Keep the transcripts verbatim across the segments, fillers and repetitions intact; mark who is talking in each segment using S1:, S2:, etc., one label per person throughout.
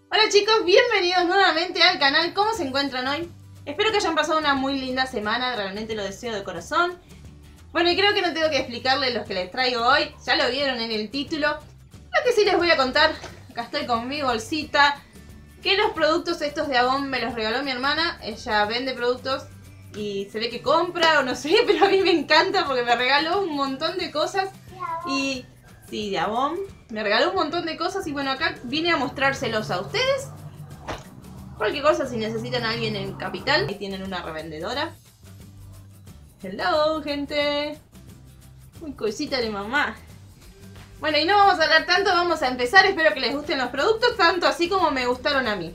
S1: Hola chicos, bienvenidos nuevamente al canal. ¿Cómo se encuentran hoy? Espero que hayan pasado una muy linda semana, realmente lo deseo de corazón. Bueno, y creo que no tengo que explicarles lo que les traigo hoy, ya lo vieron en el título. Lo que sí les voy a contar, acá estoy con mi bolsita, que los productos estos de Avon me los regaló mi hermana. Ella vende productos y se ve que compra o no sé, pero a mí me encanta porque me regaló un montón de cosas. Y sí, de Avon me regaló un montón de cosas y bueno, acá vine a mostrárselos a ustedes. Cualquier cosa, si necesitan a alguien en Capital, ahí tienen una revendedora. Hello, gente. Uy, cosita de mamá. Bueno, y no vamos a hablar tanto, vamos a empezar. Espero que les gusten los productos, tanto así como me gustaron a mí.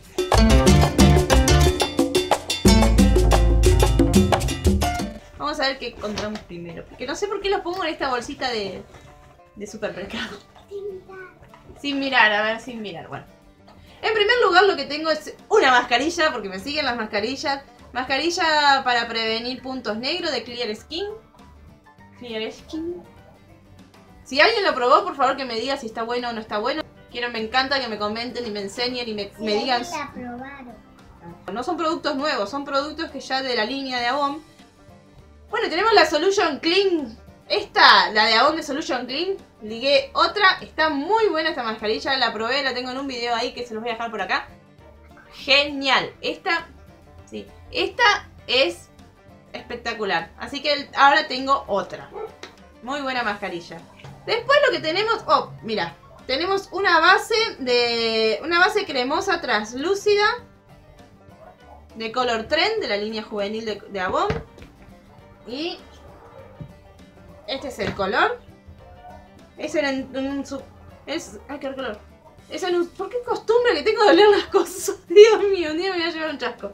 S1: Vamos a ver qué encontramos primero, porque no sé por qué los pongo en esta bolsita de, de supermercado. Sin mirar, a ver, sin mirar, bueno. En primer lugar lo que tengo es una mascarilla, porque me siguen las mascarillas. Mascarilla para prevenir puntos negros de Clear Skin. Clear Skin. Si alguien lo probó, por favor que me diga si está bueno o no está bueno. Quiero, me encanta que me comenten y me enseñen y me,
S2: sí,
S1: me digan.
S2: La probaron.
S1: No son productos nuevos, son productos que ya de la línea de Avon. Bueno, tenemos la Solution Clean. Esta, la de Avon de Solution Clean. Ligué otra, está muy buena esta mascarilla, la probé, la tengo en un video ahí que se los voy a dejar por acá. Genial, esta, sí, esta es espectacular, así que ahora tengo otra. Muy buena mascarilla. Después lo que tenemos, oh, mira, tenemos una base de, una base cremosa translúcida de Color Trend, de la línea juvenil de, de Avon. Y este es el color. Es en un... Es... Ay, qué color. Es en un... ¿Por qué costumbre que tengo de oler las cosas? Dios mío, un día me voy a llevar un chasco.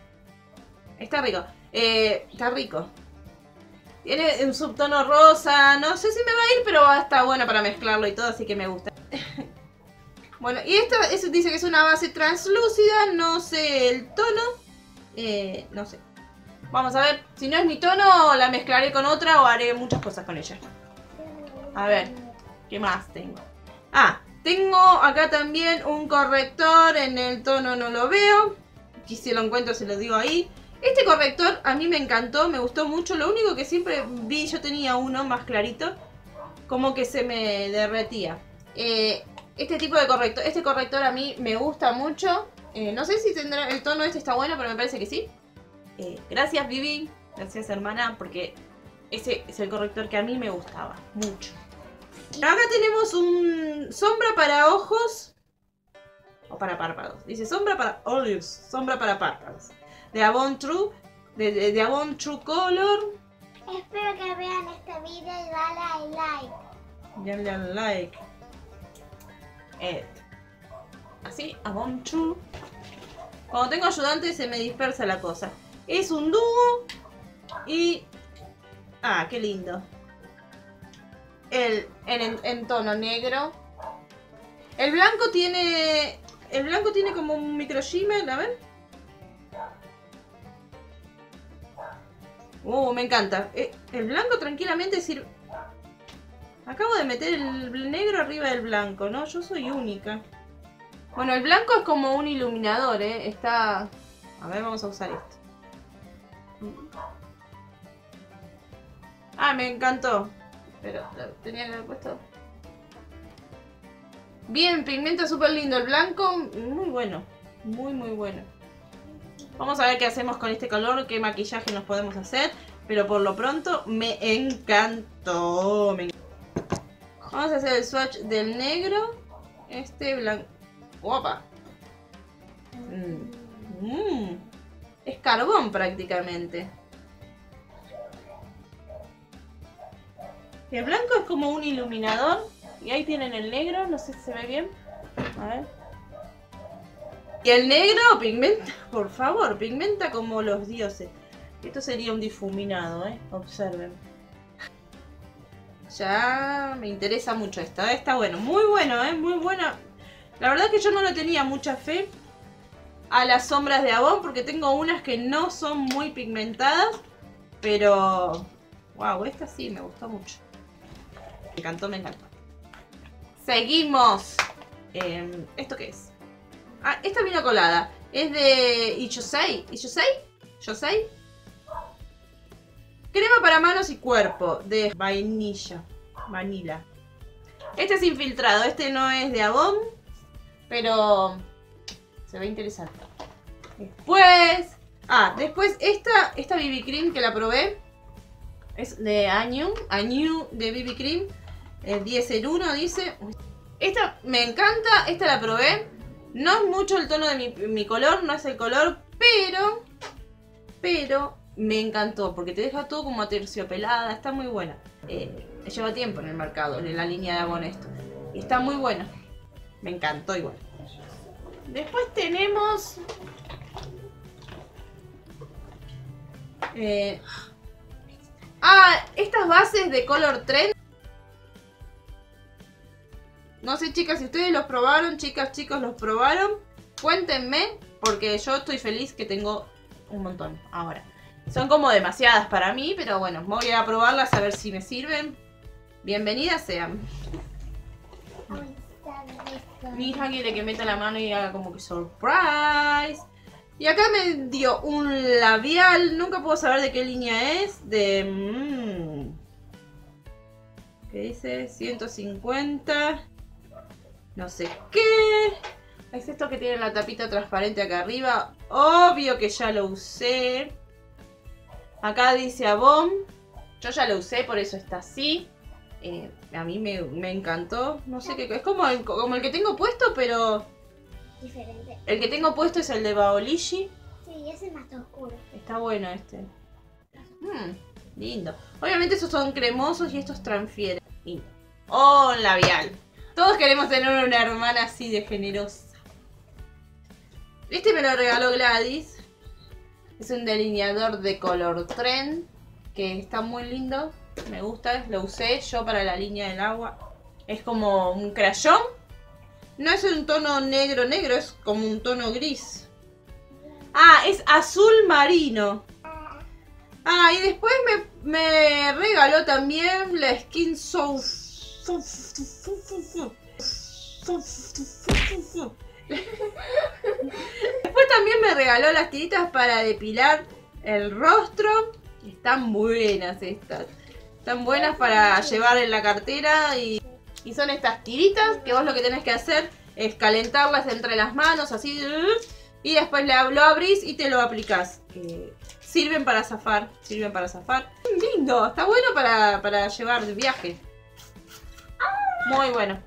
S1: Está rico. Eh, está rico. Tiene un subtono rosa. No sé si me va a ir, pero está bueno para mezclarlo y todo, así que me gusta. Bueno, y esta es, dice que es una base translúcida. No sé el tono. Eh, no sé. Vamos a ver. Si no es mi tono, la mezclaré con otra o haré muchas cosas con ella. A ver, ¿qué más tengo? Ah, tengo acá también un corrector en el tono, no lo veo. Aquí si lo encuentro se lo digo ahí. Este corrector a mí me encantó, me gustó mucho. Lo único que siempre vi, yo tenía uno más clarito, como que se me derretía. Eh, este tipo de corrector, este corrector a mí me gusta mucho. Eh, no sé si tendrá, el tono este está bueno, pero me parece que sí. Eh, gracias Vivi, gracias hermana, porque ese es el corrector que a mí me gustaba mucho. Acá tenemos un sombra para ojos o para párpados. Dice sombra para olives, sombra para párpados. De Avon True, de, de, de Avon True Color.
S2: Espero que vean este video y dale al like.
S1: Dale al like. Eh, así, Avon True. Cuando tengo ayudantes se me dispersa la cosa. Es un dúo y... Ah, qué lindo. El, en, en tono negro. El blanco tiene... El blanco tiene como un micro shimmer, a ver. Uh, me encanta. El blanco tranquilamente sirve... Acabo de meter el negro arriba del blanco, ¿no? Yo soy única. Bueno, el blanco es como un iluminador, ¿eh? Está... A ver, vamos a usar esto. Ah, me encantó. Pero tenía que haber puesto. Bien, pigmento súper lindo. El blanco, muy bueno. Muy, muy bueno. Vamos a ver qué hacemos con este color. Qué maquillaje nos podemos hacer. Pero por lo pronto me encantó. Me encantó. Vamos a hacer el swatch del negro. Este blanco. Guapa. Mm. Mm. Es carbón prácticamente. El blanco es como un iluminador. Y ahí tienen el negro, no sé si se ve bien. A ver. Y el negro pigmenta, por favor, pigmenta como los dioses. Esto sería un difuminado, ¿eh? Observen. Ya me interesa mucho esto, ¿eh? Está bueno, muy bueno, ¿eh? Muy buena. La verdad que yo no le tenía mucha fe a las sombras de Avon porque tengo unas que no son muy pigmentadas. Pero... Wow, esta sí me gustó mucho. Me encantó, me encantó. Seguimos. Eh, ¿Esto qué es? Ah, esta vino colada. Es de Ichosei. ¿Ichosei? ¿Yosei? Crema para manos y cuerpo. De vainilla. Vanilla. Este es infiltrado. Este no es de Avon. Pero se ve interesante. Después... Ah, después esta, esta B B Cream que la probé. Es de Añu. Añu de B B Cream. El diez en uno dice. Esta me encanta. Esta la probé. No es mucho el tono de mi, mi color. No es el color. Pero... Pero me encantó. Porque te deja todo como aterciopelada. Está muy buena. Eh, lleva tiempo en el mercado. En la línea de Avon esto. Y está muy buena. Me encantó igual. Después tenemos... Eh... Ah, estas bases de Color Trend. No sé, chicas, si ustedes los probaron, chicas, chicos, los probaron. Cuéntenme, porque yo estoy feliz que tengo un montón ahora. Son como demasiadas para mí, pero bueno, voy a probarlas a ver si me sirven. Bienvenidas sean. Mi hija quiere que meta la mano y haga como que surprise. Y acá me dio un labial. Nunca puedo saber de qué línea es. De... Mmm, ¿qué dice? ciento cincuenta. No sé qué. Es esto que tiene la tapita transparente acá arriba. Obvio que ya lo usé. Acá dice Avon. Yo ya lo usé, por eso está así. Eh, a mí me, me encantó. No sé qué. Es como el, como el que tengo puesto, pero...
S2: Diferente.
S1: El que tengo puesto es el de Baolishi.
S2: Sí, ese es más oscuro.
S1: Está bueno este. Mm, lindo. Obviamente esos son cremosos y estos transfieren. Y... Oh, un labial. Todos queremos tener una hermana así de generosa. Este me lo regaló Gladys. Es un delineador de Color Trend. Que está muy lindo. Me gusta. Lo usé yo para la línea del agua. Es como un crayón. No es un tono negro negro. Es como un tono gris. Ah, es azul marino. Ah, y después me, me regaló también la Skin Soft. Después también me regaló las tiritas para depilar el rostro. Están buenas estas. Están buenas para llevar en la cartera. Y, y son estas tiritas que vos lo que tenés que hacer es calentarlas entre las manos así. Y después lo abrís y te lo aplicás. Eh, sirven para zafar. Sirven para zafar. Lindo. Está bueno para, para llevar de viaje. Muy bueno.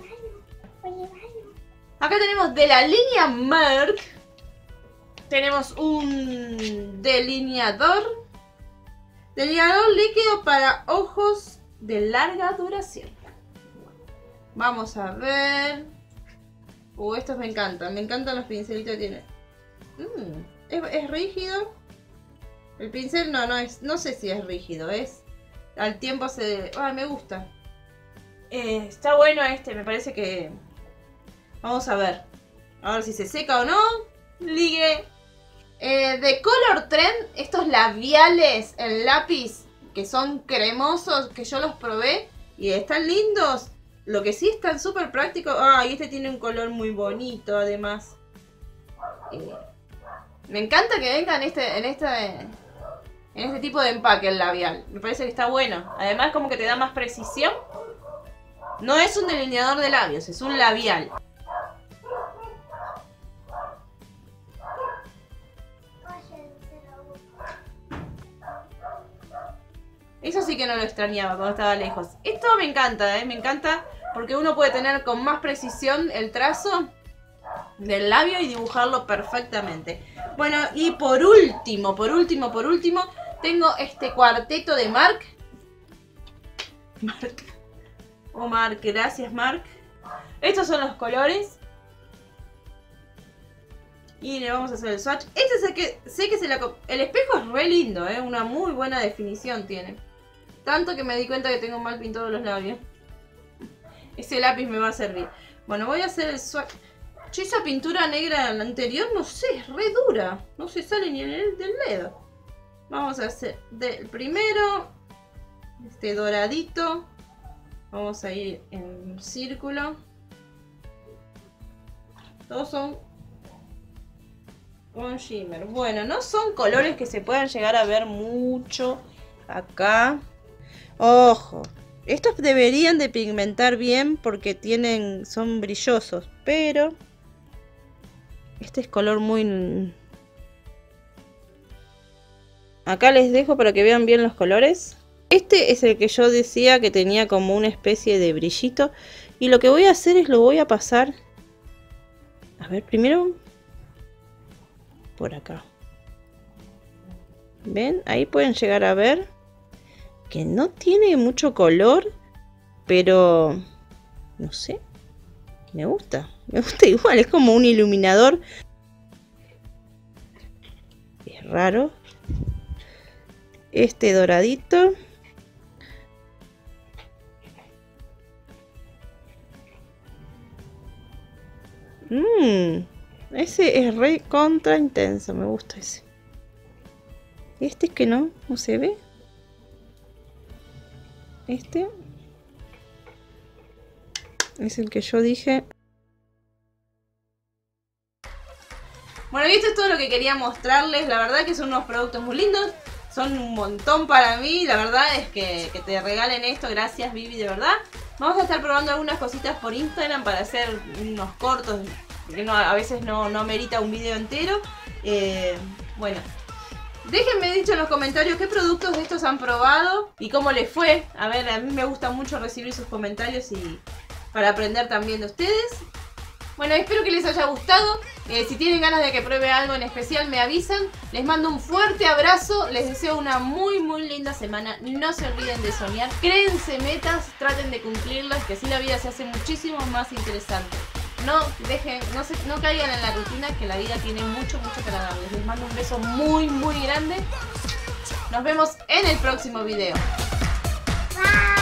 S1: Acá tenemos de la línea Merck. Tenemos un delineador. Delineador líquido para ojos de larga duración. Vamos a ver. Uh, estos me encantan. Me encantan los pincelitos que tiene. Mm, ¿es, ¿Es rígido? El pincel no, no es. No sé si es rígido. Es. Al tiempo se. Ah, me gusta. Eh, está bueno este. Me parece que. Vamos a ver. A ver si se seca o no. Ligue. Eh, de Color Trend. Estos labiales en lápiz. Que son cremosos. Que yo los probé. Y están lindos. Lo que sí están súper prácticos. Ah, y este tiene un color muy bonito además. Eh, me encanta que venga en este, en este, en este tipo de empaque el labial. Me parece que está bueno. Además como que te da más precisión. No es un delineador de labios, es un labial. Eso sí que no lo extrañaba cuando estaba lejos. Esto me encanta, ¿eh? Me encanta porque uno puede tener con más precisión el trazo del labio y dibujarlo perfectamente. Bueno, y por último, por último, por último, tengo este cuarteto de Marc. Marc. Oh, Marc, gracias, Marc. Estos son los colores. Y le vamos a hacer el swatch. Este sé que, sé que se la... El espejo es re lindo, ¿eh? Una muy buena definición tiene. Tanto que me di cuenta que tengo mal pintados los labios. Ese lápiz me va a servir. Bueno, voy a hacer el swatch. Yo esa pintura negra anterior, no sé, es re dura. No se sale ni en el del dedo. Vamos a hacer del primero. Este doradito. Vamos a ir en círculo. Todos son Un shimmer. Bueno, no son colores que se puedan llegar a ver mucho acá. Ojo. Estos deberían de pigmentar bien porque tienen, son brillosos. Pero este es color muy... Acá les dejo para que vean bien los colores. Este es el que yo decía que tenía como una especie de brillito. Y lo que voy a hacer es lo voy a pasar. A ver, primero por acá. ¿Ven? Ahí pueden llegar a ver que no tiene mucho color, pero no sé. Me gusta. Me gusta igual. Es como un iluminador. Es raro. Este doradito. Mmm, ese es re contra intenso, me gusta ese. Este es que no, no se ve. Este es el que yo dije. Bueno, y esto es todo lo que quería mostrarles. La verdad que son unos productos muy lindos. Son un montón para mí. La verdad es que, que te regalen esto. Gracias, Vivi, de verdad. Vamos a estar probando algunas cositas por Instagram para hacer unos cortos. Porque no, a veces no, no merita un video entero. Eh, bueno. Déjenme dicho en los comentarios qué productos de estos han probado y cómo les fue. A ver, a mí me gusta mucho recibir sus comentarios y para aprender también de ustedes. Bueno, espero que les haya gustado. Eh, si tienen ganas de que pruebe algo en especial me avisan. Les mando un fuerte abrazo. Les deseo una muy muy linda semana. No se olviden de soñar. Créense metas, traten de cumplirlas, que así la vida se hace muchísimo más interesante. No dejen, no, se, no caigan en la rutina, que la vida tiene mucho, mucho para darles. Les mando un beso muy, muy grande. Nos vemos en el próximo video.
S2: Bye.